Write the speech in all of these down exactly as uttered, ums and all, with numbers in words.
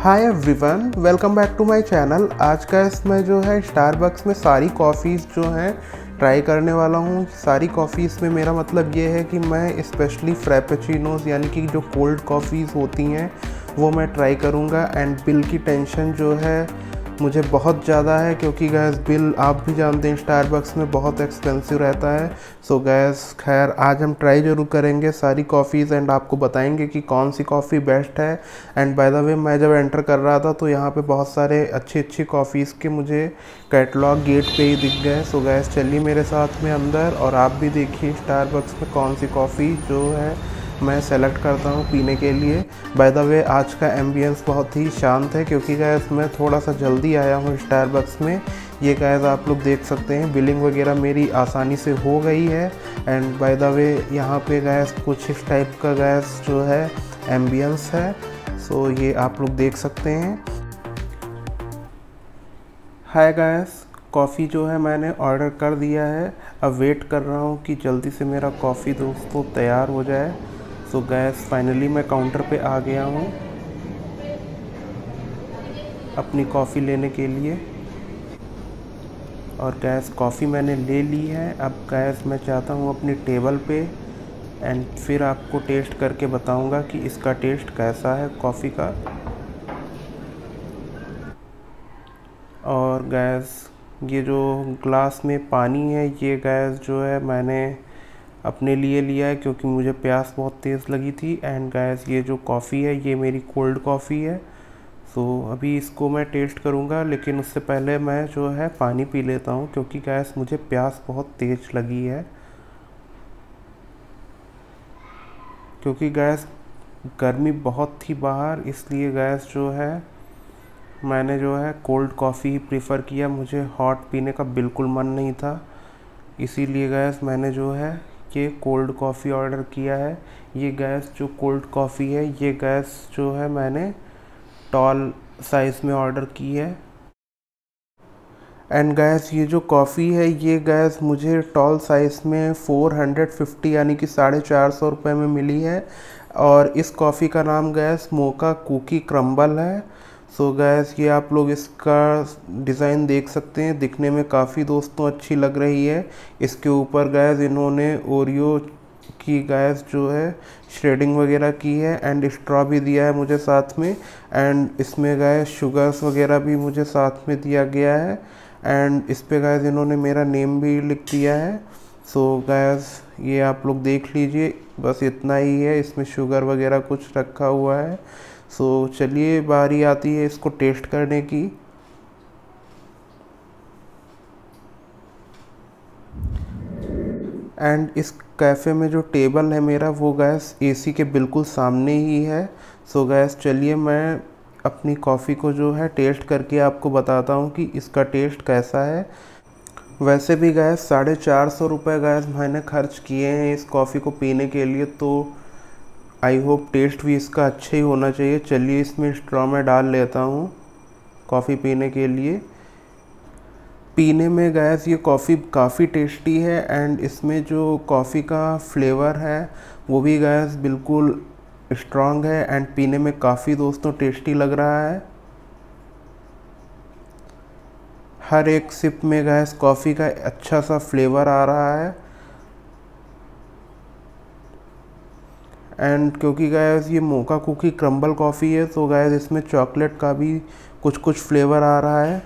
Hi everyone, welcome back to my channel. आज का इसमें जो है स्टारबक्स में सारी कॉफ़ीज़ जो हैं ट्राई करने वाला हूँ। सारी कॉफ़ीज़ में मेरा मतलब ये है कि मैं स्पेशली फ्रैपेचिनोज़ यानी कि जो कोल्ड कॉफ़ीज़ होती हैं वो मैं ट्राई करूँगा। एंड बिल की टेंशन जो है मुझे बहुत ज़्यादा है, क्योंकि गैस बिल आप भी जानते हैं स्टारबक्स में बहुत एक्सपेंसिव रहता है। सो गैस खैर आज हम ट्राई ज़रूर करेंगे सारी कॉफ़ीज़ एंड आपको बताएंगे कि कौन सी कॉफ़ी बेस्ट है। एंड बाय द वे, मैं जब एंटर कर रहा था तो यहाँ पे बहुत सारे अच्छी अच्छी कॉफ़ीज़ के मुझे कैटलॉग गेट पे ही दिख गए। सो गैस चलिए मेरे साथ में अंदर और आप भी देखिए स्टारबक्स में कौन सी कॉफ़ी जो है मैं सेलेक्ट करता हूँ पीने के लिए। बाय द वे आज का एम्बियंस बहुत ही शांत है, क्योंकि गैस मैं थोड़ा सा जल्दी आया हूँ स्टारबक्स में। ये गैस आप लोग देख सकते हैं बिलिंग वगैरह मेरी आसानी से हो गई है। एंड बाय द वे यहाँ पे गैस कुछ इस टाइप का गैस जो है एम्बियंस है। सो ये आप लोग देख सकते हैं। हाय गैस, कॉफ़ी जो है मैंने ऑर्डर कर दिया है। अब वेट कर रहा हूँ कि जल्दी से मेरा कॉफ़ी दोस्तों तैयार हो जाए। सो गैस फाइनली मैं काउंटर पे आ गया हूँ अपनी कॉफ़ी लेने के लिए। और गैस कॉफ़ी मैंने ले ली है। अब गैस मैं चाहता हूँ अपनी टेबल पे एंड फिर आपको टेस्ट करके बताऊँगा कि इसका टेस्ट कैसा है कॉफ़ी का। और गैस ये जो ग्लास में पानी है ये गैस जो है मैंने अपने लिए लिया है, क्योंकि मुझे प्यास बहुत तेज़ लगी थी। एंड गैस ये जो कॉफ़ी है ये मेरी कोल्ड कॉफ़ी है। सो अभी इसको मैं टेस्ट करूँगा, लेकिन उससे पहले मैं जो है पानी पी लेता हूँ, क्योंकि गैस मुझे प्यास बहुत तेज़ लगी है। क्योंकि गैस गर्मी बहुत थी बाहर, इसलिए गैस जो है मैंने जो है कोल्ड कॉफ़ी ही प्रीफ़र किया। मुझे हॉट पीने का बिल्कुल मन नहीं था, इसीलिए गैस मैंने जो है ये कोल्ड कॉफ़ी ऑर्डर किया है। ये गैस जो कोल्ड कॉफ़ी है ये गैस जो है मैंने टॉल साइज़ में ऑर्डर की है। एंड गैस ये जो कॉफ़ी है ये गैस मुझे टॉल साइज़ में फोर हंड्रेड फिफ्टी यानी कि साढ़े चार सौ रुपये में मिली है। और इस कॉफ़ी का नाम गैस मोका कुकी क्रम्बल है। सो गैस ये आप लोग इसका डिज़ाइन देख सकते हैं, दिखने में काफ़ी दोस्तों अच्छी लग रही है। इसके ऊपर गैस इन्होंने ओरियो की गैस जो है श्रेडिंग वगैरह की है। एंड स्ट्रॉ भी दिया है मुझे साथ में। एंड इसमें गैस शुगर्स वगैरह भी मुझे साथ में दिया गया है। एंड इस पे गैस इन्होंने मेरा नेम भी लिख दिया है। सो गैस ये आप लोग देख लीजिए, बस इतना ही है, इसमें शुगर वगैरह कुछ रखा हुआ है। सो so, चलिए बारी आती है इसको टेस्ट करने की। एंड इस कैफ़े में जो टेबल है मेरा वो गैस एसी के बिल्कुल सामने ही है। सो so, गैस चलिए मैं अपनी कॉफ़ी को जो है टेस्ट करके आपको बताता हूँ कि इसका टेस्ट कैसा है। वैसे भी गैस साढ़े चार सौ रुपये गैस मैंने खर्च किए हैं इस कॉफ़ी को पीने के लिए, तो आई होप टेस्ट भी इसका अच्छा ही होना चाहिए। चलिए इसमें स्ट्रॉ में डाल लेता हूँ कॉफ़ी पीने के लिए। पीने में गैस ये कॉफ़ी काफ़ी टेस्टी है। एंड इसमें जो कॉफ़ी का फ्लेवर है वो भी गैस बिल्कुल स्ट्रॉन्ग है एंड पीने में काफ़ी दोस्तों टेस्टी लग रहा है। हर एक सिप में गैस कॉफ़ी का अच्छा सा फ्लेवर आ रहा है। एंड क्योंकि गैस ये मोका कुकी क्रम्बल कॉफ़ी है तो गैस इसमें चॉकलेट का भी कुछ कुछ फ्लेवर आ रहा है।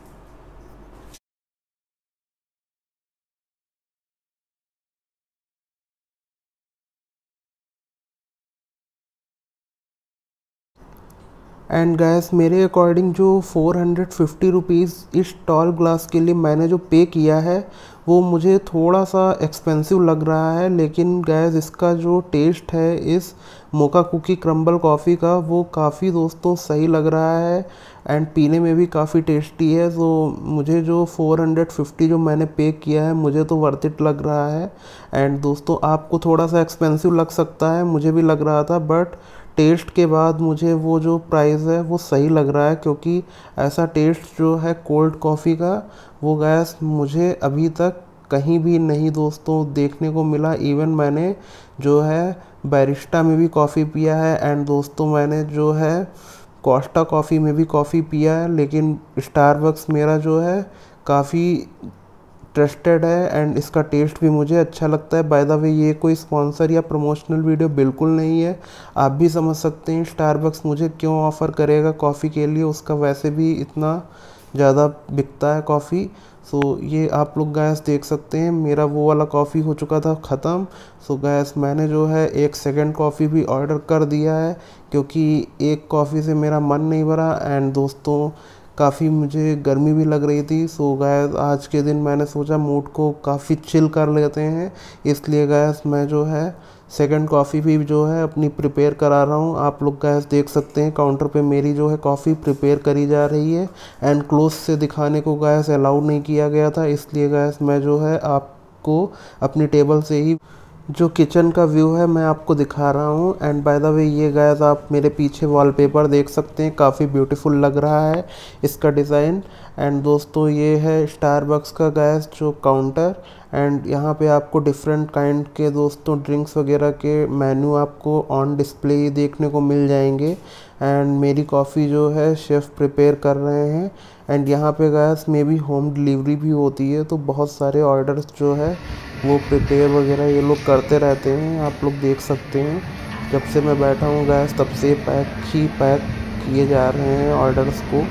एंड गैस मेरे अकॉर्डिंग जो फोर हंड्रेड फिफ्टी रुपीज़ इस टॉल ग्लास के लिए मैंने जो पे किया है वो मुझे थोड़ा सा एक्सपेंसिव लग रहा है। लेकिन गैस इसका जो टेस्ट है इस मोका कुकी क्रम्बल कॉफ़ी का वो काफ़ी दोस्तों सही लग रहा है एंड पीने में भी काफ़ी टेस्टी है। तो मुझे जो फोर हंड्रेड फिफ्टी जो मैंने पे किया है मुझे तो वर्थ इट लग रहा है। एंड दोस्तों आपको थोड़ा सा एक्सपेंसिव लग सकता है, मुझे भी लग रहा था, बट टेस्ट के बाद मुझे वो जो प्राइस है वो सही लग रहा है। क्योंकि ऐसा टेस्ट जो है कोल्ड कॉफ़ी का वो गैस मुझे अभी तक कहीं भी नहीं दोस्तों देखने को मिला। इवन मैंने जो है बैरिस्टा में भी कॉफ़ी पिया है एंड दोस्तों मैंने जो है कोस्टा कॉफ़ी में भी कॉफ़ी पिया है, लेकिन स्टारबक्स मेरा जो है काफ़ी ट्रस्टेड है एंड इसका टेस्ट भी मुझे अच्छा लगता है। बाय द वे ये कोई स्पॉन्सर या प्रमोशनल वीडियो बिल्कुल नहीं है। आप भी समझ सकते हैं स्टारबक्स मुझे क्यों ऑफ़र करेगा कॉफ़ी के लिए, उसका वैसे भी इतना ज़्यादा बिकता है कॉफ़ी। सो ये आप लोग गैस देख सकते हैं मेरा वो वाला कॉफ़ी हो चुका था ख़त्म। सो गैस मैंने जो है एक सेकंड कॉफ़ी भी ऑर्डर कर दिया है, क्योंकि एक कॉफ़ी से मेरा मन नहीं भरा एंड दोस्तों काफ़ी मुझे गर्मी भी लग रही थी। सो गैस आज के दिन मैंने सोचा मूड को काफ़ी चिल कर लेते हैं, इसलिए गैस मैं जो है सेकंड कॉफ़ी भी जो है अपनी प्रिपेयर करा रहा हूँ। आप लोग गैस देख सकते हैं काउंटर पे मेरी जो है कॉफ़ी प्रिपेयर करी जा रही है एंड क्लोज से दिखाने को गैस अलाउ नहीं किया गया था, इसलिए गैस मैं जो है आपको अपनी टेबल से ही जो किचन का व्यू है मैं आपको दिखा रहा हूँ। एंड बाय द वे ये गैस आप मेरे पीछे वॉलपेपर देख सकते हैं, काफ़ी ब्यूटीफुल लग रहा है इसका डिज़ाइन। एंड दोस्तों ये है स्टारबक्स का गैस जो काउंटर, एंड यहाँ पे आपको डिफरेंट काइंड के दोस्तों ड्रिंक्स वगैरह के मेन्यू आपको ऑन डिस्प्ले ही देखने को मिल जाएंगे। एंड मेरी कॉफ़ी जो है शेफ़ प्रिपेयर कर रहे हैं एंड यहाँ पे गैस में भी होम डिलीवरी भी होती है, तो बहुत सारे ऑर्डर्स जो है वो प्रिपेयर वगैरह ये लोग करते रहते हैं। आप लोग देख सकते हैं जब से मैं बैठा हूँ गैस तब से पैक ही पैक किए जा रहे हैं ऑर्डर्स को।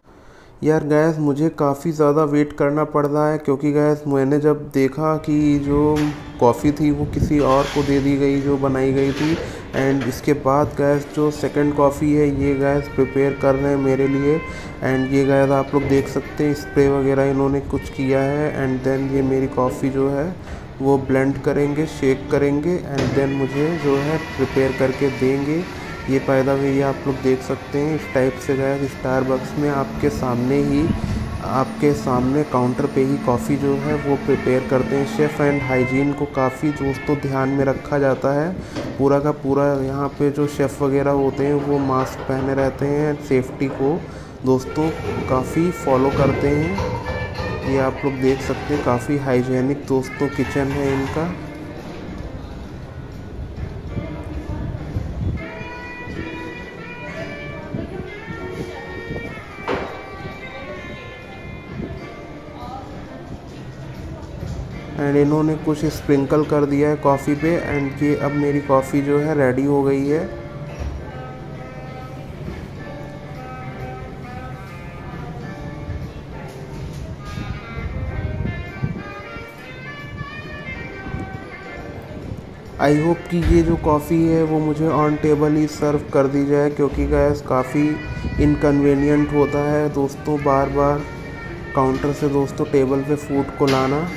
यार गैस मुझे काफ़ी ज़्यादा वेट करना पड़ रहा है, क्योंकि गैस मैंने जब देखा कि जो कॉफ़ी थी वो किसी और को दे दी गई जो बनाई गई थी, एंड इसके बाद गैस जो सेकंड कॉफ़ी है ये गैस प्रिपेयर कर रहे हैं मेरे लिए। एंड ये गैस आप लोग देख सकते हैं स्प्रे वगैरह इन्होंने कुछ किया है एंड देन ये मेरी कॉफ़ी जो है वो ब्लेंड करेंगे, शेक करेंगे एंड देन मुझे जो है प्रिपेयर करके देंगे। ये पैदा हुई ये आप लोग देख सकते हैं इस टाइप से गैस स्टारबक्स में आपके सामने ही आपके सामने काउंटर पे ही कॉफ़ी जो है वो प्रिपेयर करते हैं शेफ़। एंड हाइजीन को काफ़ी दोस्तों ध्यान में रखा जाता है, पूरा का पूरा यहाँ पे जो शेफ़ वगैरह होते हैं वो मास्क पहने रहते हैं, सेफ्टी को दोस्तों काफ़ी फॉलो करते हैं। ये आप लोग देख सकते हैं काफ़ी हाइजीनिक दोस्तों किचन है इनका। एंड इन्होंने कुछ स्प्रिंकल कर दिया है कॉफ़ी पे एंड ये अब मेरी कॉफ़ी जो है रेडी हो गई है। आई होप कि ये जो कॉफ़ी है वो मुझे ऑन टेबल ही सर्व कर दी जाए, क्योंकि गैस काफ़ी इनकन्वीनियंट होता है दोस्तों बार बार काउंटर से दोस्तों टेबल पे फूड को लाना।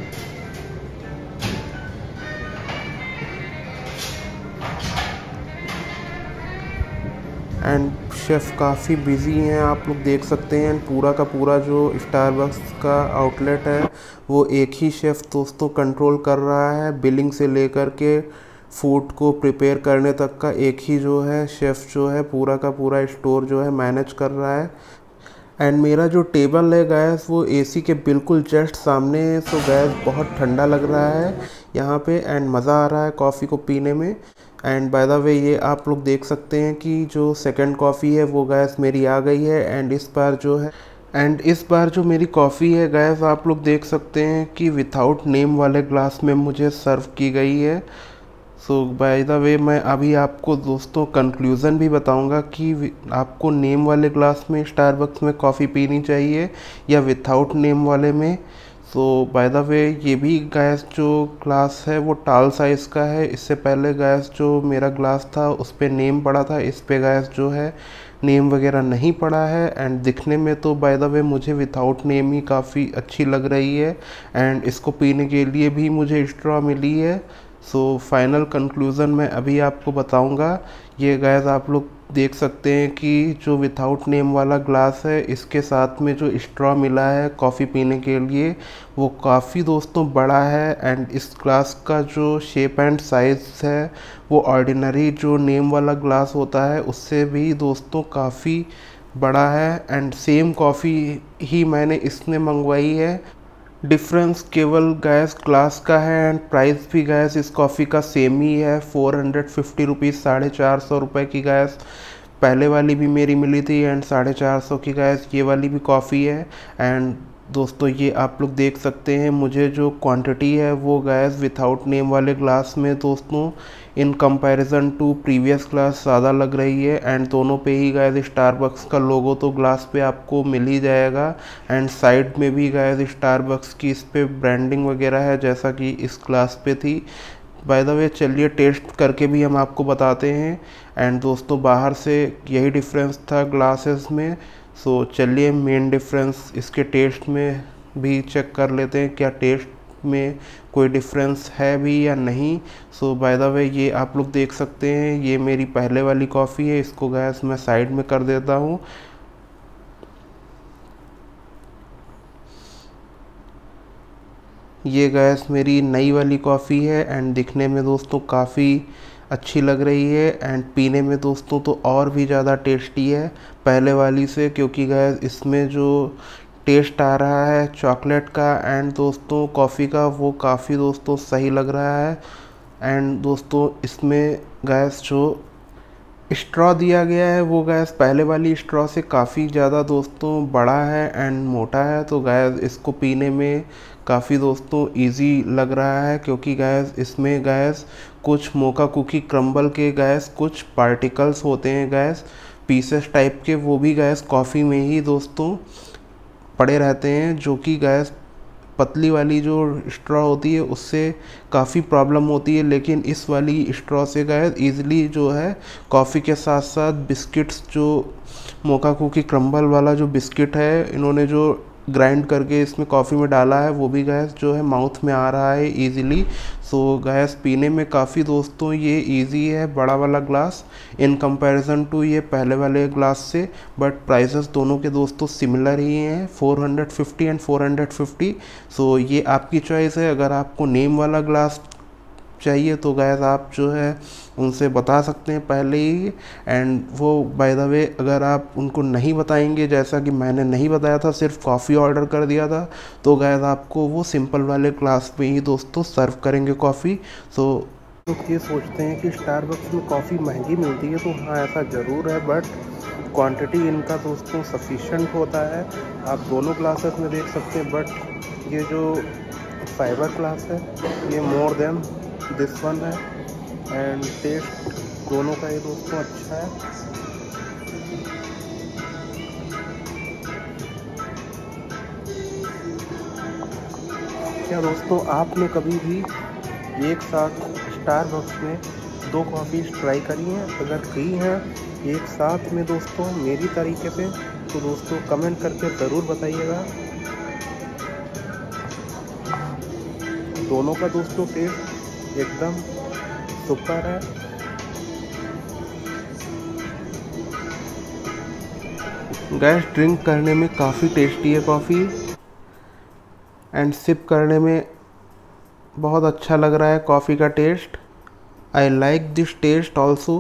एंड शेफ़ काफ़ी बिजी हैं आप लोग देख सकते हैं। पूरा का पूरा जो स्टारबक्स का आउटलेट है वो एक ही शेफ़ दोस्तों कंट्रोल कर रहा है, बिलिंग से लेकर के फूड को प्रिपेयर करने तक का एक ही जो है शेफ़ जो है पूरा का पूरा स्टोर जो है मैनेज कर रहा है। एंड मेरा जो टेबल है गैस वो एसी के बिल्कुल जस्ट सामने है, सो गैस बहुत ठंडा लग रहा है यहाँ पे एंड मज़ा आ रहा है कॉफ़ी को पीने में। एंड बाय द वे ये आप लोग देख सकते हैं कि जो सेकंड कॉफ़ी है वो गैस मेरी आ गई है एंड इस बार जो है एंड इस बार जो मेरी कॉफ़ी है गैस आप लोग देख सकते हैं कि विथआउट नेम वाले ग्लास में मुझे सर्व की गई है। सो बाय द वे मैं अभी आपको दोस्तों कंक्लूज़न भी बताऊंगा कि आपको नेम वाले ग्लास में स्टारबक्स में कॉफ़ी पीनी चाहिए या विथआउट नेम वाले में। सो बाय द वे ये भी गैस जो ग्लास है वो टाल साइज़ का है। इससे पहले गैस जो मेरा ग्लास था उस पर नेम पड़ा था, इस पे गैस जो है नेम वगैरह नहीं पड़ा है। एंड दिखने में तो बाय द वे मुझे विथआउट नेम ही काफ़ी अच्छी लग रही है एंड इसको पीने के लिए भी मुझे स्ट्रॉ मिली है। सो फाइनल कंक्लूज़न मैं अभी आपको बताऊंगा। ये गैस आप लोग देख सकते हैं कि जो विथआउट नेम वाला ग्लास है इसके साथ में जो स्ट्रॉ मिला है कॉफ़ी पीने के लिए वो काफ़ी दोस्तों बड़ा है एंड इस ग्लास का जो शेप एंड साइज़ है वो ऑर्डिनरी जो नेम वाला ग्लास होता है उससे भी दोस्तों काफ़ी बड़ा है। एंड सेम कॉफ़ी ही मैंने इसमें मंगवाई है, डिफरेंस केवल गैस ग्लास का है एंड प्राइस भी गैस इस कॉफ़ी का सेम ही है। फोर हंड्रेड फिफ्टी रुपीज़ साढ़े चार सौ रुपये की गैस पहले वाली भी मेरी मिली थी एंड साढ़े चार सौ की गैस ये वाली भी कॉफ़ी है। एंड दोस्तों ये आप लोग देख सकते हैं मुझे जो क्वांटिटी है वो गैस विथआउट नेम वाले ग्लास में दोस्तों in comparison to previous glass ज़्यादा लग रही है। एंड दोनों पे ही गैस स्टारबक्स का लोगो तो ग्लास पे आपको मिल ही जाएगा। एंड साइड में भी गैस स्टारबक्स की इस पे ब्रांडिंग वगैरह है जैसा कि इस ग्लास पे थी। बाय द वे चलिए टेस्ट करके भी हम आपको बताते हैं। एंड दोस्तों बाहर से यही डिफरेंस था ग्लासेस में। सो चलिए मेन डिफरेंस इसके टेस्ट में भी चेक कर लेते हैं, क्या टेस्ट में कोई डिफरेंस है भी या नहीं। सो बाय द वे ये आप लोग देख सकते हैं ये मेरी पहले वाली कॉफ़ी है। इसको गैस मैं साइड में कर देता हूँ। ये गैस मेरी नई वाली कॉफ़ी है एंड दिखने में दोस्तों काफ़ी अच्छी लग रही है एंड पीने में दोस्तों तो और भी ज़्यादा टेस्टी है पहले वाली से, क्योंकि गैस इसमें जो टेस्ट आ रहा है चॉकलेट का एंड दोस्तों कॉफ़ी का वो काफ़ी दोस्तों सही लग रहा है। एंड दोस्तों इसमें गैस जो स्ट्रॉ दिया गया है वो गैस पहले वाली स्ट्रॉ से काफ़ी ज़्यादा दोस्तों बड़ा है एंड मोटा है, तो गैस इसको पीने में काफ़ी दोस्तों इजी लग रहा है, क्योंकि गैस इसमें गैस कुछ मोका कुकी क्रम्बल के गैस कुछ पार्टिकल्स होते हैं गैस पीसेस टाइप के, वो भी गैस कॉफ़ी में ही दोस्तों पड़े रहते हैं, जो कि गैस पतली वाली जो स्ट्रॉ होती है उससे काफ़ी प्रॉब्लम होती है। लेकिन इस वाली स्ट्रॉ से गैस ईज़िली जो है कॉफ़ी के साथ साथ बिस्किट्स जो मोका कुकी क्रम्बल वाला जो बिस्किट है इन्होंने जो ग्राइंड करके इसमें कॉफ़ी में डाला है वो भी गैस जो है माउथ में आ रहा है इजीली। सो गैस पीने में काफ़ी दोस्तों ये इजी है बड़ा वाला ग्लास इन कंपैरिजन टू ये पहले वाले ग्लास से। बट प्राइसेस दोनों के दोस्तों सिमिलर ही हैं, four hundred fifty and four hundred fifty. So ये आपकी चॉइस है। अगर आपको नेम वाला ग्लास चाहिए तो गैस आप जो है उनसे बता सकते हैं पहले ही। एंड वो बाय द वे अगर आप उनको नहीं बताएंगे जैसा कि मैंने नहीं बताया था, सिर्फ कॉफ़ी ऑर्डर कर दिया था, तो गैस आपको वो सिंपल वाले ग्लास में ही दोस्तों सर्व करेंगे कॉफ़ी। सो लोग ये सोचते हैं कि स्टारबक्स में कॉफ़ी महंगी मिलती है, तो हाँ ऐसा ज़रूर है, बट क्वांटिटी इनका दोस्तों सफिशेंट होता है। आप दोनों ग्लासेस में देख सकते हैं, बट ये जो फाइबर ग्लास है ये मोर देन दिस वन है एंड टेस्ट दोनों का ये दोस्तों अच्छा है। क्या दोस्तों आपने कभी भी एक साथ स्टारबक्स में दो कॉफ़ी ट्राई करी हैं? अगर की हैं एक साथ में दोस्तों मेरी तरीके से, तो दोस्तों कमेंट करके ज़रूर बताइएगा। दोनों का दोस्तों टेस्ट एकदम सुपर है। गैस ड्रिंक करने में काफ़ी टेस्टी है कॉफ़ी एंड सिप करने में बहुत अच्छा लग रहा है कॉफ़ी का taste. I like this taste also.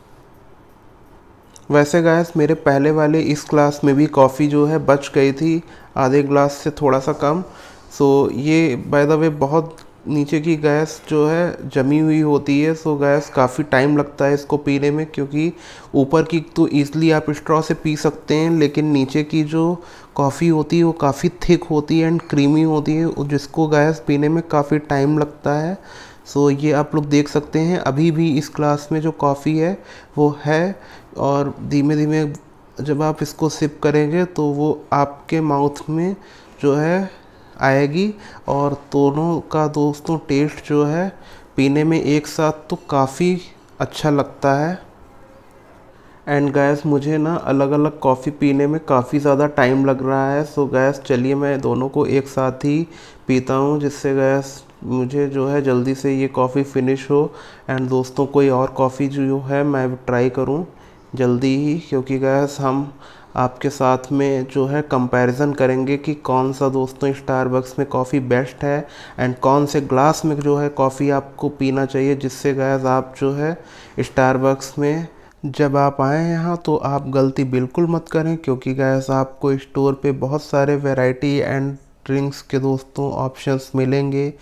वैसे गैस मेरे पहले वाले इस ग्लास में भी कॉफ़ी जो है बच गई थी, आधे ग्लास से थोड़ा सा कम। सो ये बाय द वे बहुत नीचे की गैस जो है जमी हुई होती है। सो गैस काफ़ी टाइम लगता है इसको पीने में, क्योंकि ऊपर की तो ईज़िली आप स्ट्रॉ से पी सकते हैं, लेकिन नीचे की जो कॉफ़ी होती है वो काफ़ी थिक होती है एंड क्रीमी होती है, जिसको गैस पीने में काफ़ी टाइम लगता है। सो ये आप लोग देख सकते हैं अभी भी इस ग्लास में जो कॉफ़ी है वो है, और धीमे धीमे जब आप इसको सिप करेंगे तो वो आपके माउथ में जो है आएगी, और दोनों का दोस्तों टेस्ट जो है पीने में एक साथ तो काफ़ी अच्छा लगता है। एंड गैस मुझे ना अलग अलग कॉफ़ी पीने में काफ़ी ज़्यादा टाइम लग रहा है। सो गैस चलिए मैं दोनों को एक साथ ही पीता हूँ, जिससे गैस मुझे जो है जल्दी से ये कॉफ़ी फिनिश हो एंड दोस्तों कोई और कॉफ़ी जो है मैं ट्राई करूँ जल्दी ही, क्योंकि गैस हम आपके साथ में जो है कंपैरिजन करेंगे कि कौन सा दोस्तों स्टारबक्स में कॉफ़ी बेस्ट है एंड कौन से ग्लास में जो है कॉफ़ी आपको पीना चाहिए, जिससे गैस आप जो है स्टारबक्स में जब आप आएँ यहाँ तो आप गलती बिल्कुल मत करें, क्योंकि गैस आपको स्टोर पे बहुत सारे वैरायटी एंड ड्रिंक्स के दोस्तों ऑप्शंस मिलेंगे।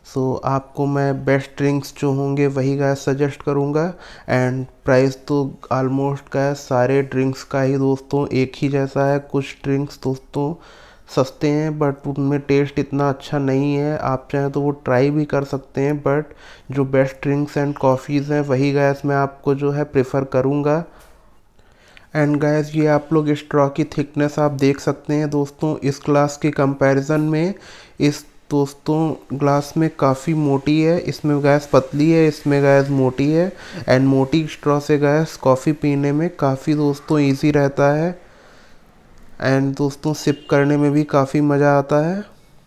सो आपको मैं बेस्ट ड्रिंक्स जो होंगे वही गैस सजेस्ट करूँगा। एंड प्राइस तो ऑलमोस्ट गैस सारे ड्रिंक्स का ही दोस्तों एक ही जैसा है। कुछ ड्रिंक्स दोस्तों सस्ते हैं बट उनमें टेस्ट इतना अच्छा नहीं है, आप चाहें तो वो ट्राई भी कर सकते हैं, बट जो बेस्ट ड्रिंक्स एंड कॉफ़ीज़ हैं वही गैस मैं आपको जो है प्रेफर करूँगा। एंड गैस ये आप लोग स्ट्रॉ की थिकनेस आप देख सकते हैं दोस्तों, इस ग्लास के कंपैरिजन में इस दोस्तों ग्लास में काफ़ी मोटी है, इसमें गैस पतली है, इसमें गैस मोटी है। एंड मोटी स्ट्रॉ से गैस कॉफ़ी पीने में काफ़ी दोस्तों इजी रहता है एंड दोस्तों सिप करने में भी काफ़ी मज़ा आता है।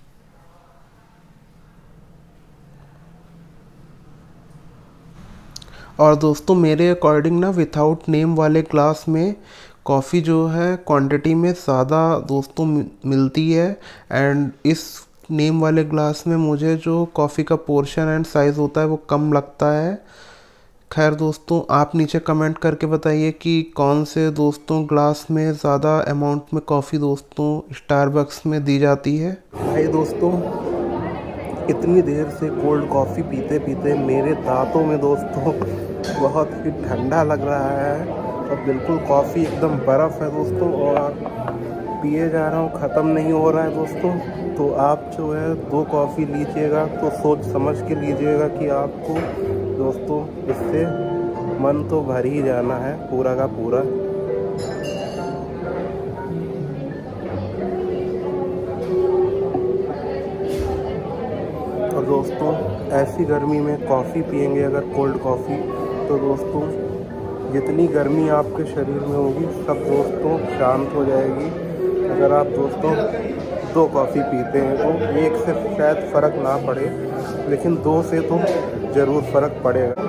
और दोस्तों मेरे अकॉर्डिंग ना विथआउट नेम वाले ग्लास में कॉफ़ी जो है क्वांटिटी में ज़्यादा दोस्तों मिलती है एंड इस नेम वाले ग्लास में मुझे जो कॉफ़ी का पोर्शन एंड साइज़ होता है वो कम लगता है। खैर दोस्तों आप नीचे कमेंट करके बताइए कि कौन से दोस्तों ग्लास में ज़्यादा अमाउंट में कॉफ़ी दोस्तों स्टारबक्स में दी जाती है। भाई दोस्तों इतनी देर से कोल्ड कॉफ़ी पीते पीते मेरे दांतों में दोस्तों बहुत ही ठंडा लग रहा है और बिल्कुल कॉफ़ी एकदम बर्फ़ है दोस्तों और पिए जा रहा हूँ, ख़त्म नहीं हो रहा है दोस्तों। तो आप जो है दो कॉफ़ी लीजिएगा तो सोच समझ के लीजिएगा कि आपको दोस्तों इससे मन तो भर ही जाना है पूरा का पूरा। और दोस्तों ऐसी गर्मी में कॉफ़ी पियेंगे अगर कोल्ड कॉफ़ी तो दोस्तों जितनी गर्मी आपके शरीर में होगी सब दोस्तों शांत हो जाएगी। अगर आप दोस्तों दो कॉफ़ी पीते हैं तो एक से शायद फ़र्क ना पड़े लेकिन दो से तो ज़रूर फ़र्क पड़ेगा।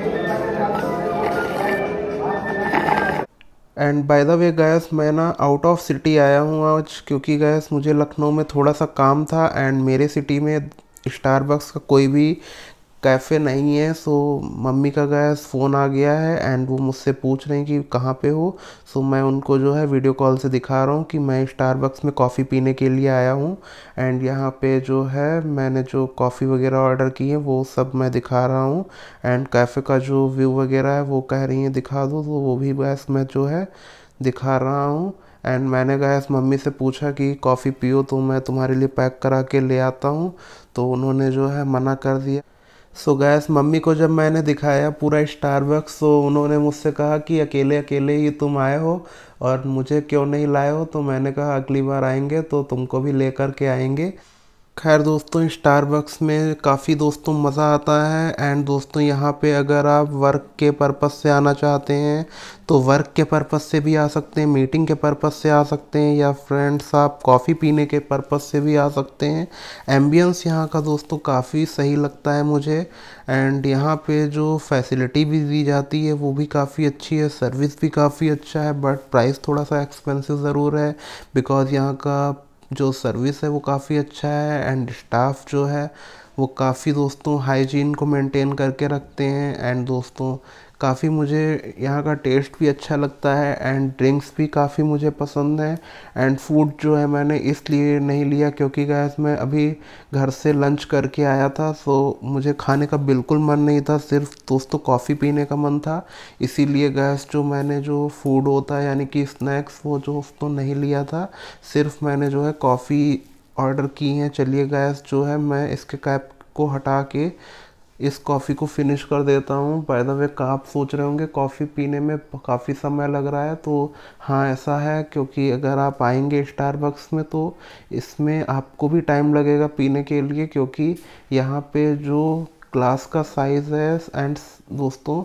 And by the way guys मैं ना आउट ऑफ सिटी आया हूँ आज, क्योंकि गैस मुझे लखनऊ में थोड़ा सा काम था एंड मेरे सिटी में स्टारबक्स का कोई भी कैफ़े नहीं है। सो मम्मी का गैस फ़ोन आ गया है एंड वो मुझसे पूछ रही हैं कि कहाँ पे हो। सो मैं उनको जो है वीडियो कॉल से दिखा रहा हूँ कि मैं स्टारबक्स में कॉफ़ी पीने के लिए आया हूँ एंड यहाँ पे जो है मैंने जो कॉफ़ी वगैरह ऑर्डर की है वो सब मैं दिखा रहा हूँ एंड कैफ़े का जो व्यू वगैरह है वो कह रही हैं दिखा दो, तो वो भी गैस मैं जो है दिखा रहा हूँ। एंड मैंने गैस मम्मी से पूछा कि कॉफ़ी पियो तो मैं तुम्हारे लिए पैक करा के ले आता हूँ, तो उन्होंने जो है मना कर दिया। सो गैस मम्मी को जब मैंने दिखाया पूरा स्टारबक्स तो उन्होंने मुझसे कहा कि अकेले अकेले ही तुम आए हो और मुझे क्यों नहीं लाए हो। तो मैंने कहा अगली बार आएंगे तो तुमको भी लेकर के आएंगे। खैर दोस्तों स्टारबक्स में काफ़ी दोस्तों मज़ा आता है एंड दोस्तों यहाँ पे अगर आप वर्क के पर्पज़ से आना चाहते हैं तो वर्क के पर्पज़ से भी आ सकते हैं, मीटिंग के पर्पज़ से आ सकते हैं या फ्रेंड्स आप कॉफ़ी पीने के पर्पज़ से भी आ सकते हैं। एम्बियंस यहाँ का दोस्तों काफ़ी सही लगता है मुझे एंड यहाँ पे जो फैसिलिटी भी दी जाती है वो भी काफ़ी अच्छी है, सर्विस भी काफ़ी अच्छा है, बट प्राइस थोड़ा सा एक्सपेंसिव ज़रूर है बिकॉज़ यहाँ का जो सर्विस है वो काफ़ी अच्छा है एंड स्टाफ जो है वो काफ़ी दोस्तों हाइजीन को मेंटेन करके रखते हैं एंड दोस्तों काफ़ी मुझे यहाँ का टेस्ट भी अच्छा लगता है एंड ड्रिंक्स भी काफ़ी मुझे पसंद है। एंड फूड जो है मैंने इसलिए नहीं लिया क्योंकि गैस मैं अभी घर से लंच करके आया था, सो मुझे खाने का बिल्कुल मन नहीं था, सिर्फ दोस्तों कॉफ़ी पीने का मन था। इसीलिए गैस जो मैंने जो फूड होता है यानी कि स्नैक्स वो जो दोस्तों नहीं लिया था, सिर्फ मैंने जो है कॉफ़ी ऑर्डर की है। चलिए गैस जो है मैं इसके कैप को हटा के इस कॉफ़ी को फिनिश कर देता हूँ। बाय द वे आप सोच रहे होंगे कॉफ़ी पीने में काफ़ी समय लग रहा है, तो हाँ ऐसा है क्योंकि अगर आप आएंगे स्टारबक्स में तो इसमें आपको भी टाइम लगेगा पीने के लिए, क्योंकि यहाँ पे जो ग्लास का साइज़ है एंड दोस्तों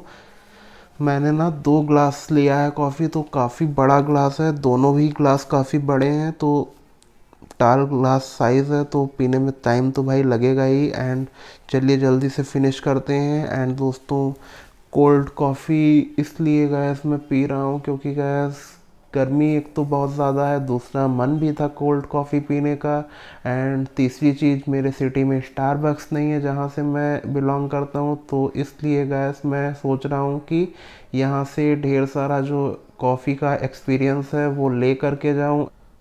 मैंने ना दो ग्लास लिया है कॉफ़ी, तो काफ़ी बड़ा ग्लास है, दोनों भी ग्लास काफ़ी बड़े हैं, तो टाल ग्लास साइज़ है तो पीने में टाइम तो भाई लगेगा ही। एंड चलिए जल्दी से फिनिश करते हैं। एंड दोस्तों कोल्ड कॉफ़ी इसलिए गैस मैं पी रहा हूँ क्योंकि गैस गर्मी एक तो बहुत ज़्यादा है, दूसरा मन भी था कोल्ड कॉफ़ी पीने का एंड तीसरी चीज़ मेरे सिटी में स्टारबक्स नहीं है जहाँ से मैं बिलोंग करता हूँ, तो इसलिए गैस मैं सोच रहा हूँ कि यहाँ से ढेर सारा जो कॉफ़ी का एक्सपीरियंस है वो ले करके जाऊँ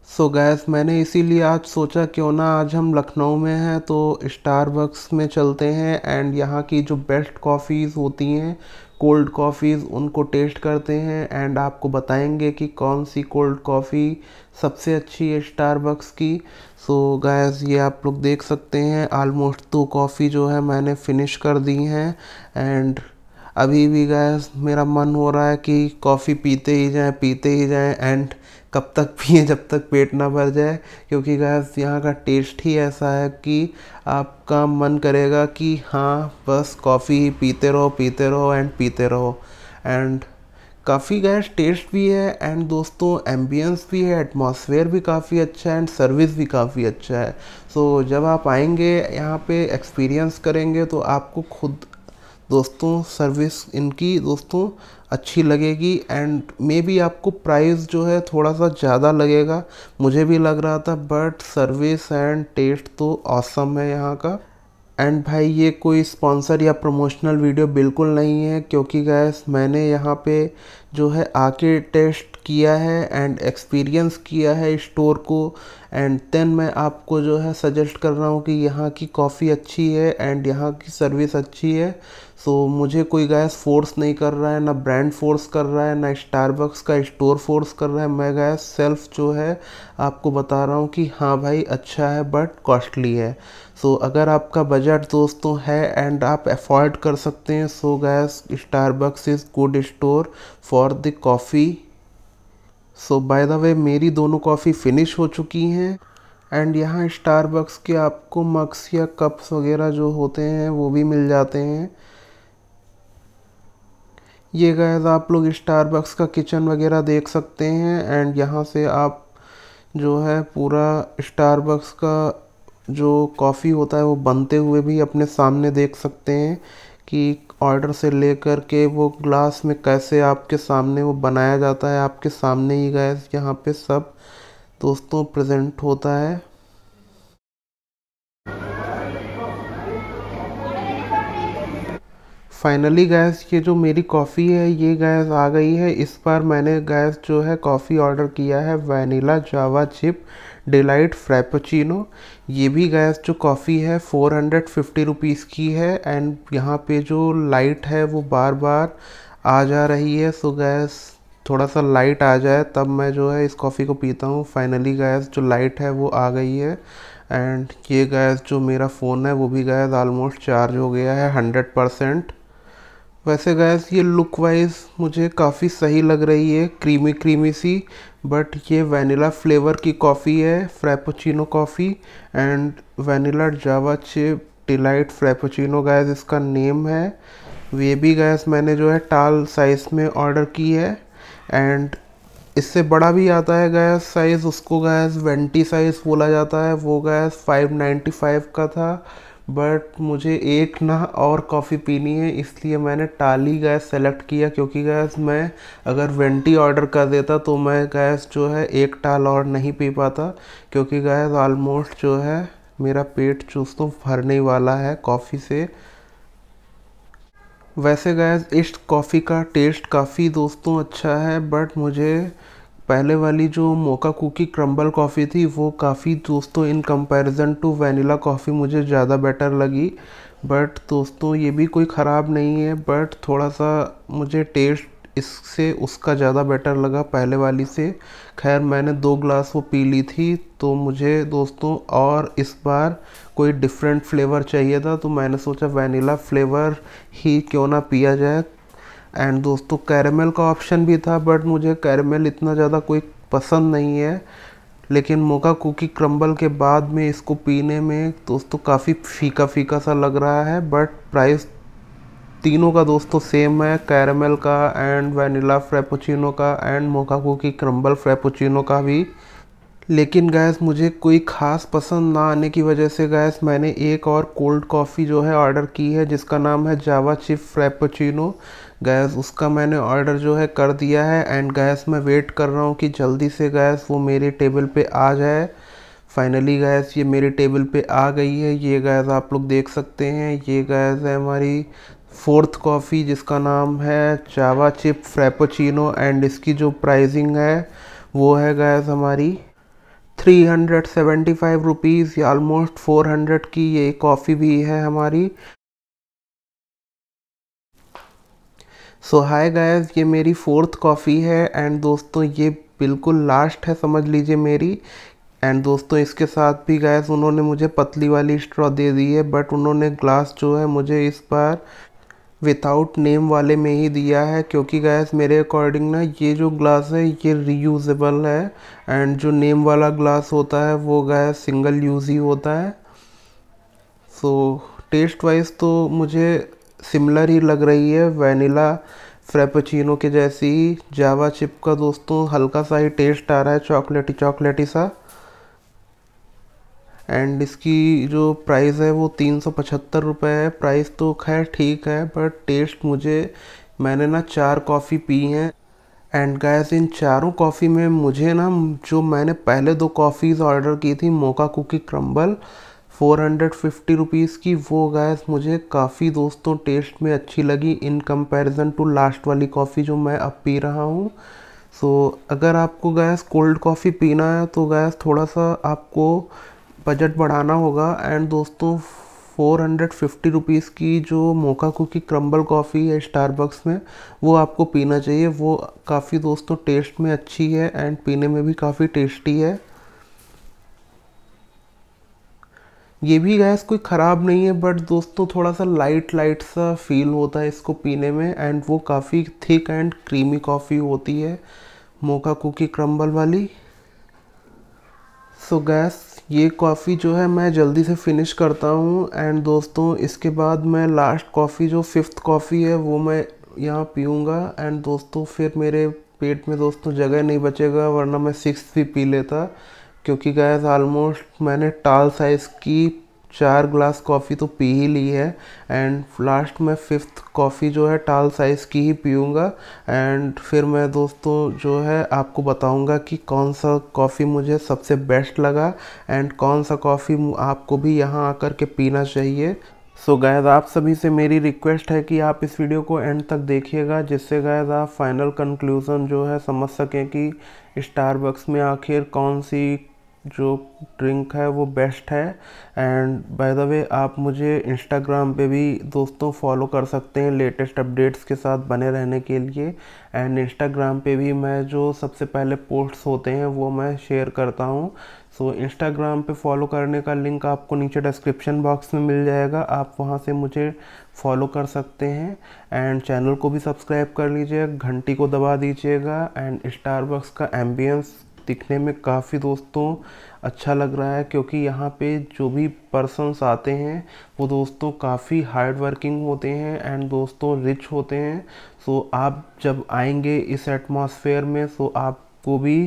सो गैस मैंने इसीलिए आज सोचा क्यों ना आज हम लखनऊ में हैं तो स्टारबक्स में चलते हैं एंड यहाँ की जो बेस्ट कॉफ़ीज़ होती हैं कोल्ड कॉफ़ीज़ उनको टेस्ट करते हैं एंड आपको बताएंगे कि कौन सी कोल्ड कॉफ़ी सबसे अच्छी है स्टारबक्स की। सो गैस ये आप लोग देख सकते हैं ऑलमोस्ट तो कॉफ़ी जो है मैंने फिनिश कर दी हैं एंड अभी भी गैस मेरा मन हो रहा है कि कॉफ़ी पीते ही जाएं पीते ही जाएं एंड कब तक पिए जब तक पेट ना भर जाए, क्योंकि गैस यहाँ का टेस्ट ही ऐसा है कि आपका मन करेगा कि हाँ बस कॉफ़ी ही पीते रहो पीते रहो एंड पीते रहो। एंड काफ़ी गैस टेस्ट भी है एंड दोस्तों एम्बियंस भी है, एटमॉस्फेयर भी काफ़ी अच्छा है एंड सर्विस भी काफ़ी अच्छा है। सो जब आप आएंगे यहाँ पे एक्सपीरियंस करेंगे तो आपको खुद दोस्तों सर्विस इनकी दोस्तों अच्छी लगेगी एंड मे बी आपको प्राइस जो है थोड़ा सा ज़्यादा लगेगा, मुझे भी लग रहा था, बट सर्विस एंड टेस्ट तो ऑसम है यहाँ का। एंड भाई ये कोई स्पॉन्सर या प्रमोशनल वीडियो बिल्कुल नहीं है, क्योंकि गैस मैंने यहाँ पे जो है आके टेस्ट किया है एंड एक्सपीरियंस किया है स्टोर को एंड देन मैं आपको जो है सजेस्ट कर रहा हूँ कि यहाँ की कॉफ़ी अच्छी है एंड यहाँ की सर्विस अच्छी है। सो मुझे कोई गैस फोर्स नहीं कर रहा है, ना ब्रांड फोर्स कर रहा है, ना स्टारबक्स का स्टोर फोर्स कर रहा है, मैं गैस सेल्फ जो है आपको बता रहा हूँ कि हाँ भाई अच्छा है बट कॉस्टली है। सो अगर आपका बजट दोस्तों है एंड आप अफोर्ड कर सकते हैं so guys Starbucks is good store for the coffee. So by the way मेरी दोनों कॉफ़ी फिनिश हो चुकी हैं एंड यहाँ स्टारबक्स के आपको मग्स या कप्स वगैरह जो होते हैं वो भी मिल जाते हैं। ये गाइस आप लोग स्टारबक्स का किचन वगैरह देख सकते हैं एंड यहाँ से आप जो है पूरा स्टारबक्स का जो कॉफ़ी होता है वो बनते हुए भी अपने सामने देख सकते हैं कि ऑर्डर से लेकर के वो ग्लास में कैसे आपके सामने वो बनाया जाता है, आपके सामने ही गैस यहाँ पे सब दोस्तों प्रेजेंट होता है। फाइनली गैस ये जो मेरी कॉफ़ी है ये गैस आ गई है। इस बार मैंने गैस जो है कॉफ़ी ऑर्डर किया है vanilla java chip delight frappuccino. ये भी गैस जो कॉफ़ी है फोर हंड्रेड फिफ्टी रुपीज़ की है एंड यहाँ पे जो लाइट है वो बार बार आ जा रही है। सो गैस थोड़ा सा लाइट आ जाए तब मैं जो है इस कॉफ़ी को पीता हूँ। फाइनली गैस जो लाइट है वो आ गई है एंड ये गैस जो मेरा फ़ोन है वो भी गैस ऑलमोस्ट चार्ज हो गया है हंड्रेड परसेंट। वैसे गैस ये लुक वाइज मुझे काफ़ी सही लग रही है, क्रीमी क्रीमी सी, बट ये वैनिला फ्लेवर की कॉफ़ी है frappuccino coffee and vanilla java chip delight frappuccino guys इसका नेम है। ये भी गैस मैंने जो है टाल साइज़ में ऑर्डर की है एंड इससे बड़ा भी आता है गैस साइज़, उसको गैस वेंटी साइज़ बोला जाता है, वो गैस फाइव नाइन्टी फाइव का था, बट मुझे एक ना और कॉफ़ी पीनी है इसलिए मैंने टाली गैस सेलेक्ट किया, क्योंकि गैस मैं अगर वेंटी ऑर्डर कर देता तो मैं गैस जो है एक टाल और नहीं पी पाता, क्योंकि गैस ऑलमोस्ट जो है मेरा पेट चूस तो भरने वाला है कॉफ़ी से। वैसे गैस इस कॉफ़ी का टेस्ट काफ़ी दोस्तों अच्छा है, बट मुझे पहले वाली जो मोका कुकी क्रम्बल कॉफ़ी थी वो काफ़ी दोस्तों in comparison to vanilla coffee मुझे ज़्यादा बेटर लगी। बट दोस्तों ये भी कोई ख़राब नहीं है, बट थोड़ा सा मुझे टेस्ट इससे उसका ज़्यादा बेटर लगा पहले वाली से। खैर मैंने दो ग्लास वो पी ली थी तो मुझे दोस्तों और इस बार कोई डिफरेंट फ्लेवर चाहिए था, तो मैंने सोचा वैनिला फ्लेवर ही क्यों ना पिया जाए। एंड दोस्तों कैरेमल का ऑप्शन भी था, बट मुझे कैरेमल इतना ज़्यादा कोई पसंद नहीं है, लेकिन मोका कुकी क्रम्बल के बाद में इसको पीने में दोस्तों काफ़ी फीका फीका सा लग रहा है। बट प्राइस तीनों का दोस्तों सेम है, कैरेमल का एंड वैनिला फ्रैपेचिनो का and mocha cookie crumble frappuccino का भी। लेकिन गैस मुझे कोई ख़ास पसंद ना आने की वजह से गैस मैंने एक और कोल्ड कॉफ़ी जो है ऑर्डर की है जिसका नाम है जावा चिप फ्रैपेचिनो। गैस उसका मैंने ऑर्डर जो है कर दिया है एंड गैस मैं वेट कर रहा हूँ कि जल्दी से गैस वो मेरे टेबल पे आ जाए। फाइनली गैस ये मेरे टेबल पे आ गई है। ये गैस आप लोग देख सकते हैं, ये गैस है हमारी फोर्थ कॉफ़ी जिसका नाम है जावा चिप फ्रैपेचिनो एंड इसकी जो प्राइसिंग है वो है गैस हमारी three hundred seventy five rupees या ऑलमोस्ट फोर हंड्रेड की ये कॉफ़ी भी है हमारी। सो हाय गाइस, ये मेरी फोर्थ कॉफ़ी है एंड दोस्तों ये बिल्कुल लास्ट है समझ लीजिए मेरी। एंड दोस्तों इसके साथ भी गाइस उन्होंने मुझे पतली वाली स्ट्रॉ दे दी है, बट उन्होंने ग्लास जो है मुझे इस बार विदाउट नेम वाले में ही दिया है, क्योंकि गैस मेरे अकॉर्डिंग ना ये जो ग्लास है ये रीयूजेबल है एंड जो नेम वाला ग्लास होता है वो गैस सिंगल यूज़ ही होता है। सो टेस्ट वाइज तो मुझे सिमिलर ही लग रही है, वैनिला फ्रेपेचिनो के जैसी ही। जावा चिप का दोस्तों हल्का सा ही टेस्ट आ रहा है, चॉकलेटी चॉकलेटी सा। एंड इसकी जो प्राइस है वो तीन सौ पचहत्तर रुपये है। प्राइस तो खैर ठीक है, बट टेस्ट मुझे, मैंने ना चार कॉफ़ी पी हैं एंड गैस इन चारों कॉफ़ी में मुझे ना, जो मैंने पहले दो कॉफ़ीज़ ऑर्डर की थी mocha cookie crumble four hundred fifty rupees की, वो गैस मुझे काफ़ी दोस्तों टेस्ट में अच्छी लगी इन कंपैरिजन टू लास्ट वाली कॉफ़ी जो मैं अब पी रहा हूँ। सो so, अगर आपको गैस कोल्ड कॉफ़ी पीना है तो गैस थोड़ा सा आपको बजट बढ़ाना होगा। एंड दोस्तों फोर हंड्रेड फिफ्टी रुपीज़ की जो मोका कुकी क्रम्बल कॉफ़ी है स्टारबक्स में, वो आपको पीना चाहिए। वो काफ़ी दोस्तों टेस्ट में अच्छी है एंड पीने में भी काफ़ी टेस्टी है। ये भी गैस कोई ख़राब नहीं है, बट दोस्तों थोड़ा सा लाइट लाइट सा फील होता है इसको पीने में एंड वो काफ़ी थिक एंड क्रीमी कॉफ़ी होती है मोका कुकी क्रम्बल वाली। सो so गैस ये कॉफ़ी जो है मैं जल्दी से फिनिश करता हूँ एंड दोस्तों इसके बाद मैं लास्ट कॉफ़ी जो फिफ्थ कॉफ़ी है वो मैं यहाँ पीऊँगा एंड दोस्तों फिर मेरे पेट में दोस्तों जगह नहीं बचेगा, वरना मैं सिक्स भी पी लेता, क्योंकि गैस ऑलमोस्ट मैंने टाल साइज़ की चार ग्लास कॉफ़ी तो पी ही ली है एंड लास्ट में फिफ्थ कॉफ़ी जो है टाल साइज़ की ही पीऊँगा। एंड फिर मैं दोस्तों जो है आपको बताऊँगा कि कौन सा कॉफ़ी मुझे सबसे बेस्ट लगा एंड कौन सा कॉफ़ी आपको भी यहाँ आकर के पीना चाहिए। सो गाइस आप सभी से मेरी रिक्वेस्ट है कि आप इस वीडियो को एंड तक देखिएगा, जिससे गाइस आप फाइनल कंक्लूज़न जो है समझ सकें कि स्टारबक्स में आखिर कौन सी जो ड्रिंक है वो बेस्ट है। एंड बाय द वे आप मुझे इंस्टाग्राम पे भी दोस्तों फॉलो कर सकते हैं लेटेस्ट अपडेट्स के साथ बने रहने के लिए। एंड इंस्टाग्राम पे भी मैं जो सबसे पहले पोस्ट्स होते हैं वो मैं शेयर करता हूँ। सो so, इंस्टाग्राम पे फॉलो करने का लिंक आपको नीचे डिस्क्रिप्शन बॉक्स में मिल जाएगा, आप वहाँ से मुझे फॉलो कर सकते हैं। एंड चैनल को भी सब्सक्राइब कर लीजिएगा, घंटी को दबा दीजिएगा। एंड स्टारबक्स का एम्बियंस दिखने में काफ़ी दोस्तों अच्छा लग रहा है, क्योंकि यहाँ पे जो भी पर्सन्स आते हैं वो दोस्तों काफ़ी हार्ड वर्किंग होते हैं एंड दोस्तों रिच होते हैं। सो आप जब आएंगे इस एटमॉस्फेयर में सो आपको भी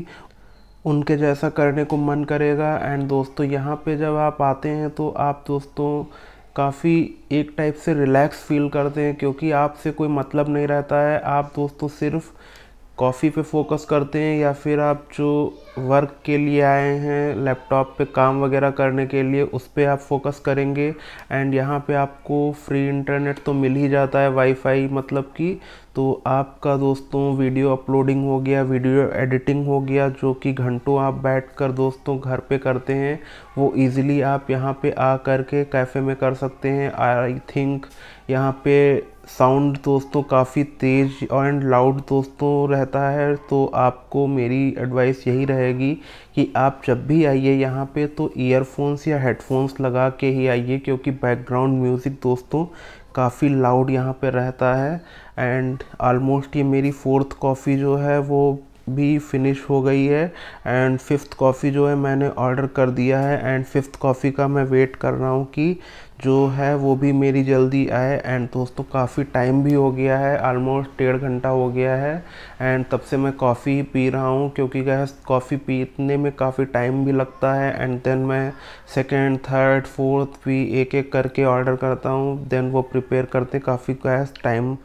उनके जैसा करने को मन करेगा। एंड दोस्तों यहाँ पे जब आप आते हैं तो आप दोस्तों काफ़ी एक टाइप से रिलैक्स फील करते हैं, क्योंकि आपसे कोई मतलब नहीं रहता है। आप दोस्तों सिर्फ कॉफ़ी पे फोकस करते हैं, या फिर आप जो वर्क के लिए आए हैं लैपटॉप पे काम वगैरह करने के लिए उस पर आप फोकस करेंगे। एंड यहाँ पे आपको फ्री इंटरनेट तो मिल ही जाता है, वाईफाई मतलब कि, तो आपका दोस्तों वीडियो अपलोडिंग हो गया, वीडियो एडिटिंग हो गया, जो कि घंटों आप बैठकर दोस्तों घर पे करते हैं, वो इजीली आप यहाँ पे आ कर के कैफ़े में कर सकते हैं। आई थिंक यहाँ पे साउंड दोस्तों काफ़ी तेज़ एंड लाउड दोस्तों रहता है, तो आपको मेरी एडवाइस यही रहेगी कि आप जब भी आइए यहाँ पे तो ईयरफोन्स या हेडफोन्स लगा के ही आइए, क्योंकि बैकग्राउंड म्यूज़िक दोस्तों काफ़ी लाउड यहाँ पे रहता है। एंड ऑलमोस्ट ये मेरी फोर्थ कॉफ़ी जो है वो भी फिनिश हो गई है एंड फिफ्थ कॉफ़ी जो है मैंने ऑर्डर कर दिया है। एंड फिफ्थ कॉफ़ी का मैं वेट कर रहा हूँ कि जो है वो भी मेरी जल्दी आए। एंड दोस्तों काफ़ी टाइम भी हो गया है, ऑलमोस्ट डेढ़ घंटा हो गया है एंड तब से मैं कॉफ़ी ही पी रहा हूँ, क्योंकि गैस कॉफ़ी पीने में काफ़ी टाइम भी लगता है। एंड देन मैं सेकेंड थर्ड फोर्थ भी एक एक करके ऑर्डर करता हूँ, देन वो प्रिपेयर करते काफ़ी गैस टाइम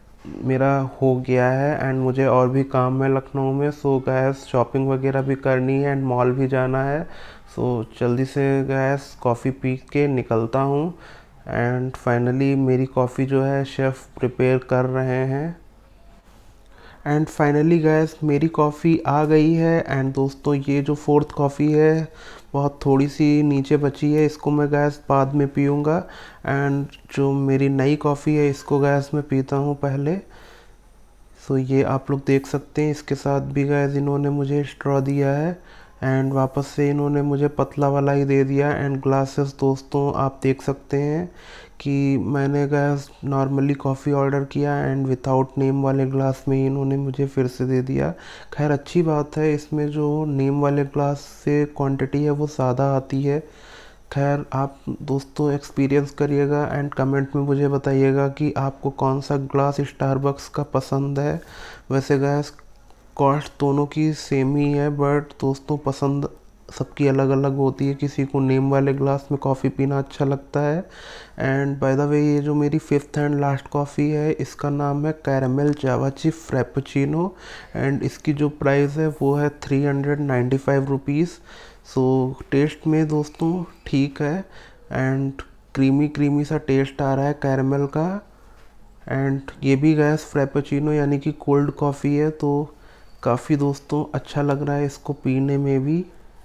मेरा हो गया है एंड मुझे और भी काम है लखनऊ में। सो गैस शॉपिंग वगैरह भी करनी है एंड मॉल भी जाना है। सो जल्दी से गैस कॉफ़ी पी के निकलता हूँ। एंड फाइनली मेरी कॉफ़ी जो है शेफ़ प्रिपेयर कर रहे हैं एंड फाइनली गैस मेरी कॉफ़ी आ गई है। एंड दोस्तों ये जो फोर्थ कॉफ़ी है बहुत थोड़ी सी नीचे बची है, इसको मैं गैस बाद में पीऊँगा। एंड जो मेरी नई कॉफ़ी है इसको गैस मैं पीता हूँ पहले। सो ये आप लोग देख सकते हैं, इसके साथ भी गैस इन्होंने मुझे स्ट्रॉ दिया है एंड वापस से इन्होंने मुझे पतला वाला ही दे दिया। एंड ग्लासेस दोस्तों आप देख सकते हैं कि मैंने गैस नॉर्मली कॉफ़ी ऑर्डर किया एंड विदाउट नेम वाले ग्लास में ही इन्होंने मुझे फिर से दे दिया। खैर अच्छी बात है, इसमें जो नेम वाले ग्लास से क्वांटिटी है वो ज़्यादा आती है। खैर आप दोस्तों एक्सपीरियंस करिएगा एंड कमेंट में मुझे बताइएगा कि आपको कौन सा ग्लास स्टारबक्स का पसंद है। वैसे गैस कॉस्ट दोनों की सेम ही है, बट दोस्तों पसंद सबकी अलग अलग होती है। किसी को नेम वाले ग्लास में कॉफ़ी पीना अच्छा लगता है। एंड बाय द वे ये जो मेरी फिफ्थ एंड लास्ट कॉफ़ी है इसका नाम है caramel java chip frappuccino and इसकी जो प्राइस है वो है three hundred ninety five rupees. So taste में दोस्तों ठीक है एंड क्रीमी क्रीमी सा टेस्ट आ रहा है कैरामेल का। एंड ये भी गैस फ्रैपेचिनो यानी कि कोल्ड कॉफ़ी है, तो काफ़ी दोस्तों अच्छा लग रहा है इसको पीने में भी।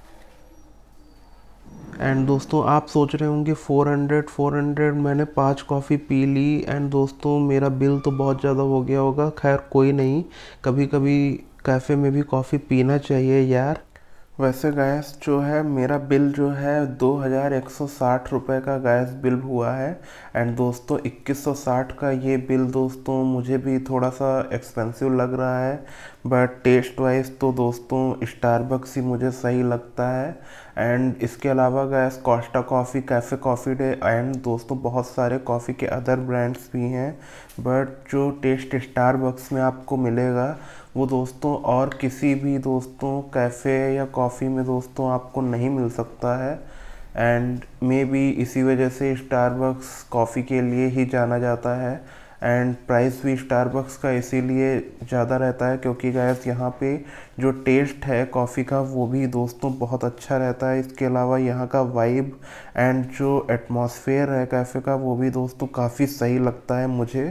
एंड दोस्तों आप सोच रहे होंगे फोर हंड्रेड फोर हंड्रेड मैंने पांच कॉफ़ी पी ली एंड दोस्तों मेरा बिल तो बहुत ज़्यादा हो गया होगा। खैर कोई नहीं, कभी कभी कैफ़े में भी कॉफ़ी पीना चाहिए यार। वैसे गैस जो है मेरा बिल जो है दो हज़ार एक सौ साठ रुपये का गैस बिल हुआ है। एंड दोस्तों इक्कीस सौ साठ का ये बिल दोस्तों मुझे भी थोड़ा सा एक्सपेंसिव लग रहा है, बट टेस्ट वाइज तो दोस्तों स्टारबक्स ही मुझे सही लगता है। एंड इसके अलावा guys Costa Coffee, Cafe Coffee Day and दोस्तों बहुत सारे कॉफ़ी के अदर ब्रांड्स भी हैं, बट जो टेस्ट स्टारबक्स में आपको मिलेगा वो दोस्तों और किसी भी दोस्तों कैफ़े या कॉफ़ी में दोस्तों आपको नहीं मिल सकता है। एंड मे बी इसी वजह से स्टारबक्स कॉफ़ी के लिए ही जाना जाता है। एंड प्राइस भी स्टारबक्स का इसीलिए ज़्यादा रहता है क्योंकि गैस यहाँ पे जो टेस्ट है कॉफ़ी का वो भी दोस्तों बहुत अच्छा रहता है। इसके अलावा यहाँ का वाइब एंड जो एटमॉस्फेयर है कैफ़े का वो भी दोस्तों काफ़ी सही लगता है मुझे।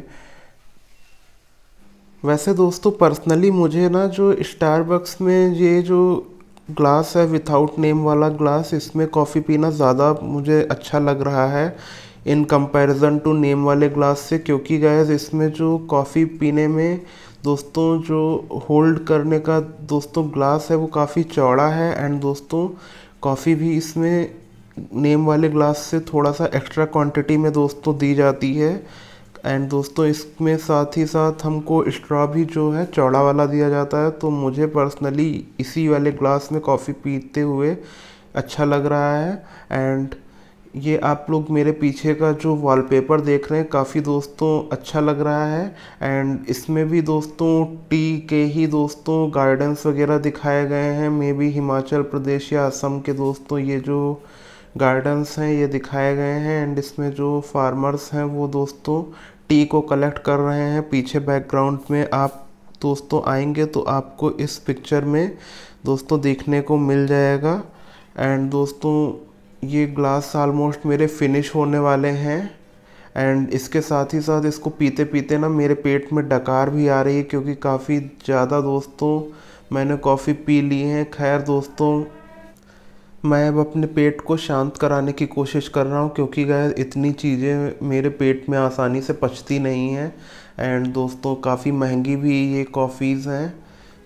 वैसे दोस्तों पर्सनली मुझे ना जो स्टारबक्स में ये जो ग्लास है विथआउट नेम वाला ग्लास, इसमें कॉफ़ी पीना ज़्यादा मुझे अच्छा लग रहा है इन कंपैरिजन टू नेम वाले ग्लास से, क्योंकि गैस इसमें जो कॉफ़ी पीने में दोस्तों जो होल्ड करने का दोस्तों ग्लास है वो काफ़ी चौड़ा है। एंड दोस्तों कॉफ़ी भी इसमें नेम वाले ग्लास से थोड़ा सा एक्स्ट्रा क्वांटिटी में दोस्तों दी जाती है। एंड दोस्तों इसमें साथ ही साथ हमको स्ट्रॉ भी जो है चौड़ा वाला दिया जाता है, तो मुझे पर्सनली इसी वाले ग्लास में कॉफ़ी पीते हुए अच्छा लग रहा है। एंड ये आप लोग मेरे पीछे का जो वॉलपेपर देख रहे हैं काफ़ी दोस्तों अच्छा लग रहा है। एंड इसमें भी दोस्तों टी के ही दोस्तों गार्डन्स वगैरह दिखाए गए हैं, मे बी हिमाचल प्रदेश या असम के दोस्तों ये जो गार्डन्स हैं ये दिखाए गए हैं। एंड इसमें जो फार्मर्स हैं वो दोस्तों टी को कलेक्ट कर रहे हैं। पीछे बैकग्राउंड में आप दोस्तों आएंगे तो आपको इस पिक्चर में दोस्तों देखने को मिल जाएगा। एंड दोस्तों ये ग्लास ऑलमोस्ट मेरे फिनिश होने वाले हैं। एंड इसके साथ ही साथ इसको पीते पीते ना मेरे पेट में डकार भी आ रही है क्योंकि काफ़ी ज़्यादा दोस्तों मैंने कॉफ़ी पी ली है। खैर दोस्तों मैं अब अपने पेट को शांत कराने की कोशिश कर रहा हूँ क्योंकि गैस इतनी चीज़ें मेरे पेट में आसानी से पचती नहीं हैं। एंड दोस्तों काफ़ी महंगी भी ये कॉफ़ीज़ हैं।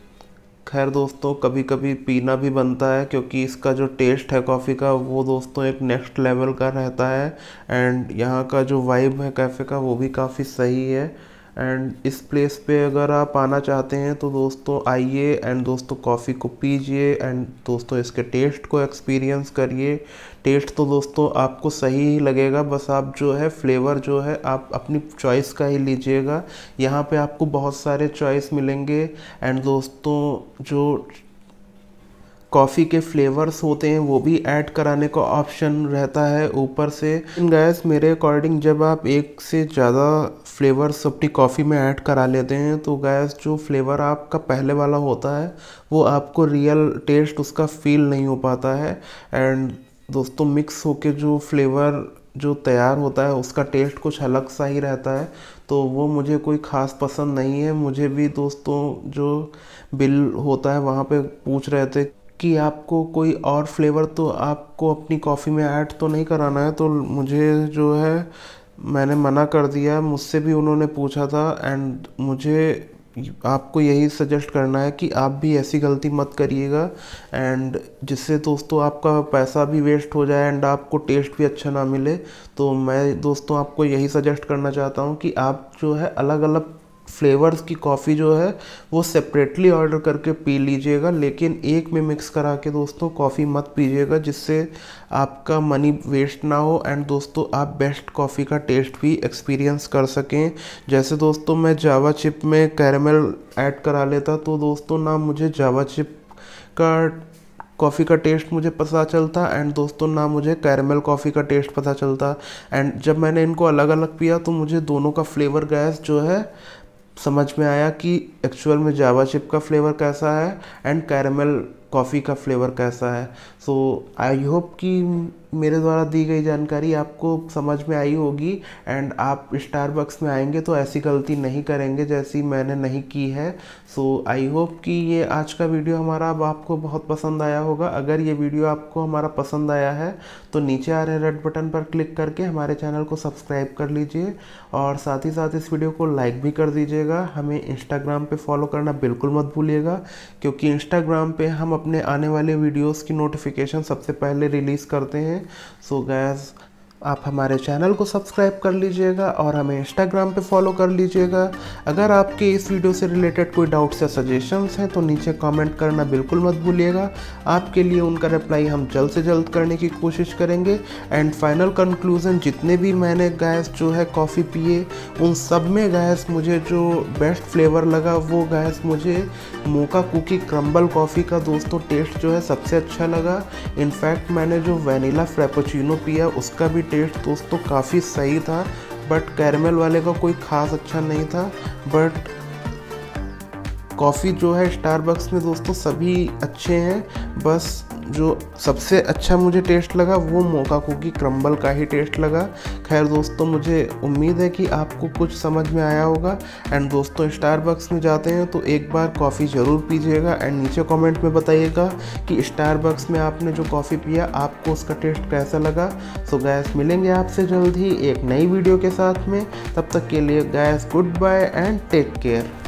खैर दोस्तों कभी कभी पीना भी बनता है क्योंकि इसका जो टेस्ट है कॉफ़ी का वो दोस्तों एक नेक्स्ट लेवल का रहता है। एंड यहाँ का जो वाइब है कैफ़े का वो भी काफ़ी सही है। एंड इस प्लेस पे अगर आप आना चाहते हैं तो दोस्तों आइए एंड दोस्तों कॉफ़ी को पीजिए एंड दोस्तों इसके टेस्ट को एक्सपीरियंस करिए। टेस्ट तो दोस्तों आपको सही ही लगेगा, बस आप जो है फ्लेवर जो है आप अपनी चॉइस का ही लीजिएगा। यहाँ पे आपको बहुत सारे चॉइस मिलेंगे। एंड दोस्तों जो कॉफ़ी के फ्लेवर्स होते हैं वो भी ऐड कराने का ऑप्शन रहता है ऊपर से। गैस मेरे अकॉर्डिंग जब आप एक से ज़्यादा फ्लेवर्स अपनी कॉफ़ी में ऐड करा लेते हैं तो गैस जो फ्लेवर आपका पहले वाला होता है वो आपको रियल टेस्ट उसका फील नहीं हो पाता है। एंड दोस्तों मिक्स होके जो फ्लेवर जो तैयार होता है उसका टेस्ट कुछ अलग सा ही रहता है, तो वो मुझे कोई ख़ास पसंद नहीं है। मुझे भी दोस्तों जो बिल होता है वहाँ पे पूछ रहे थे कि आपको कोई और फ्लेवर तो आपको अपनी कॉफ़ी में ऐड तो नहीं कराना है, तो मुझे जो है मैंने मना कर दिया। मुझसे भी उन्होंने पूछा था एंड मुझे आपको यही सजेस्ट करना है कि आप भी ऐसी गलती मत करिएगा, एंड जिससे दोस्तों आपका पैसा भी वेस्ट हो जाए एंड आपको टेस्ट भी अच्छा ना मिले। तो मैं दोस्तों आपको यही सजेस्ट करना चाहता हूँ कि आप जो है अलग अलग फ्लेवर्स की कॉफ़ी जो है वो सेपरेटली ऑर्डर करके पी लीजिएगा, लेकिन एक में मिक्स करा के दोस्तों कॉफ़ी मत पीजिएगा, जिससे आपका मनी वेस्ट ना हो एंड दोस्तों आप बेस्ट कॉफ़ी का टेस्ट भी एक्सपीरियंस कर सकें। जैसे दोस्तों मैं जावा चिप में कैरेमल ऐड करा लेता, तो दोस्तों ना मुझे जावा चिप का कॉफ़ी का टेस्ट मुझे पता चलता एंड दोस्तों ना मुझे कैरेमल कॉफ़ी का टेस्ट पता चलता। एंड जब मैंने इनको अलग अलग पिया तो मुझे दोनों का फ्लेवर गैस जो है समझ में आया कि एक्चुअल में जावा चिप का फ्लेवर कैसा है एंड कैरेमल कॉफ़ी का फ्लेवर कैसा है। सो आई होप कि मेरे द्वारा दी गई जानकारी आपको समझ में आई होगी एंड आप स्टारबक्स में आएंगे तो ऐसी गलती नहीं करेंगे जैसी मैंने नहीं की है। सो आई होप कि ये आज का वीडियो हमारा अब आपको बहुत पसंद आया होगा। अगर ये वीडियो आपको हमारा पसंद आया है तो नीचे आ रहे रेड बटन पर क्लिक करके हमारे चैनल को सब्सक्राइब कर लीजिए और साथ ही साथ इस वीडियो को लाइक भी कर दीजिएगा। हमें इंस्टाग्राम पे फॉलो करना बिल्कुल मत भूलिएगा, क्योंकि इंस्टाग्राम पे हम अपने आने वाले वीडियोस की नोटिफिकेशन सबसे पहले रिलीज़ करते हैं। सो गाइस आप हमारे चैनल को सब्सक्राइब कर लीजिएगा और हमें इंस्टाग्राम पे फॉलो कर लीजिएगा। अगर आपके इस वीडियो से रिलेटेड कोई डाउट्स या सजेशंस हैं तो नीचे कमेंट करना बिल्कुल मत भूलिएगा। आपके लिए उनका रिप्लाई हम जल्द से जल्द करने की कोशिश करेंगे। एंड फाइनल कंक्लूजन, जितने भी मैंने गैस जो है कॉफ़ी पिए उन सब में गैस मुझे जो बेस्ट फ्लेवर लगा वो गैस मुझे मोका कुकी क्रम्बल कॉफ़ी का दोस्तों टेस्ट जो है सबसे अच्छा लगा। इनफैक्ट मैंने जो वैनिला फ्रैपेचिनो पिया उसका भी टेस्ट दोस्तों काफ़ी सही था, बट कैरेमल वाले का कोई ख़ास अच्छा नहीं था। बट कॉफ़ी जो है स्टारबक्स में दोस्तों सभी अच्छे हैं, बस जो सबसे अच्छा मुझे टेस्ट लगा वो मोका कुकी क्रम्बल का ही टेस्ट लगा। खैर दोस्तों मुझे उम्मीद है कि आपको कुछ समझ में आया होगा। एंड दोस्तों स्टारबक्स में जाते हैं तो एक बार कॉफ़ी ज़रूर पीजिएगा एंड नीचे कमेंट में बताइएगा कि स्टारबक्स में आपने जो कॉफ़ी पिया आपको उसका टेस्ट कैसा लगा। सो गैस मिलेंगे आपसे जल्द ही एक नई वीडियो के साथ में, तब तक के लिए guys goodbye and take care.